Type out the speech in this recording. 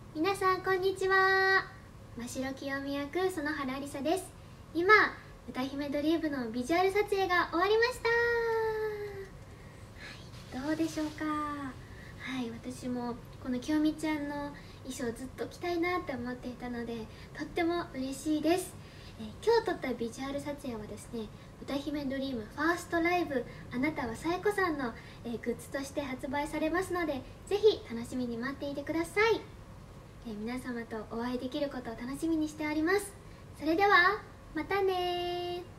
皆さんこんにちは。真白清美役園原ありさです。今歌姫ドリームのビジュアル撮影が終わりました。どうでしょうか。私もこの清美ちゃんの衣装ずっと着たいなって思っていたので、とっても嬉しいです。今日撮ったビジュアル撮影はですね、歌姫ドリームファーストライブあなたはさえこさんの、グッズとして発売されますので、ぜひ楽しみに待っていてください。皆様とお会いできることを楽しみにしております。それではまたね。